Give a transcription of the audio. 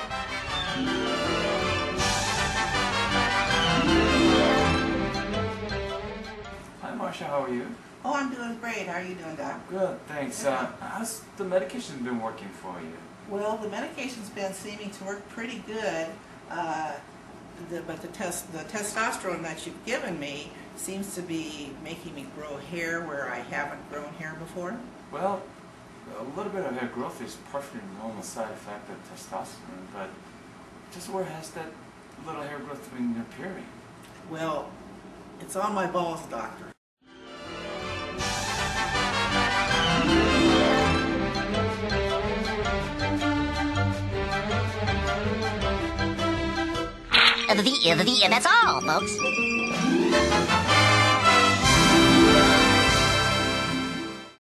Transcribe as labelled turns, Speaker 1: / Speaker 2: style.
Speaker 1: Hi, Marcia. How are you?
Speaker 2: Oh, I'm doing great. How are you doing, Doc?
Speaker 1: Good, thanks. How's the medication been working for you?
Speaker 2: Well, the medication's been seeming to work pretty good, but the testosterone that you've given me seems to be making me grow hair where I haven't grown hair before.
Speaker 1: Well, a little bit of hair growth is perfectly normal side effect of testosterone, but just where has that little hair growth been appearing?
Speaker 2: Well, it's on my balls, doctor.
Speaker 3: That's all, folks.